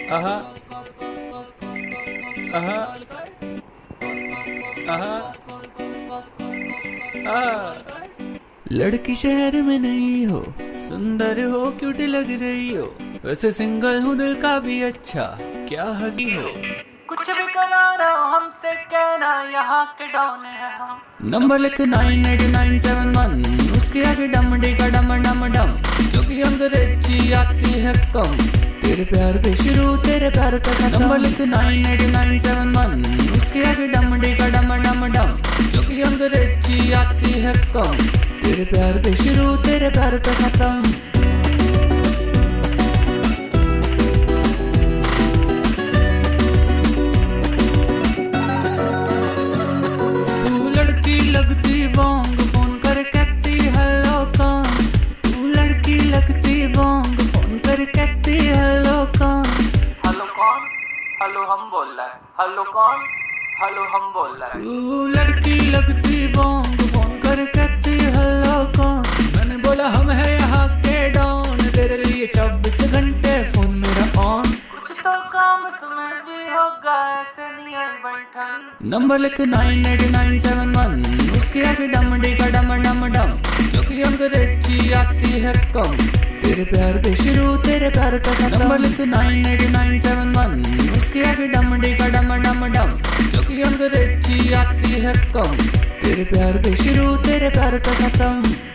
आहा आहा आहा आहा। लड़की शहर में नहीं हो, सुंदर हो, क्यूट लग रही हो, वैसे सिंगल हूँ दिल का भी अच्छा, क्या हंसी हो। कुछ भी कराना हमसे कहना, यहाँ के डॉन है हम। नंबर लिख 98971, उसके आगे डम डिगा डम डम डम, क्योंकि अंग्रेजी आती है कम। तेरे प्यार पे शुरू, तेरे प्यार पे खत्म। नंबर लिख 98971, उसके आगे डम डिगा डम डम डम, क्योंकि अंग्रेजी आती है कम। तेरे प्यार पे शुरू, तेरे प्यार पे खत्म। लगती बोंग, फोन कर कहती हेलो कौन। तू लड़की लगती बोंग, फोन कर कहती हेलो कौन। हेलो कौन, हेलो हम बोल रहा है। हेलो कौन, हेलो हम बोल रहा है। तू लड़की लगती बोंग, फोन कर कहती हेलो कौन। मैंने बोला हम है यहाँ के डॉन, तेरे लिए 24 घंटे फोन मेरा ऑन। कुछ तो काम तुम्हें भी होगा, ऐसे नहीं है बैठन। नंबर लिख 98971, उसके आगे डम डिगा डम डम डम, क्योंकि अंग्रेजी आती है कम। तेरे प्यार पे शुरू, तेरे प्यार पे खत्म। नंबर लिख 98971, उसके आगे डम डिगा डम डम डम, क्योंकि अंग्रेजी आती है कम। तेरे प्यार पे शुरू, तेरे प्यार पे खत्म।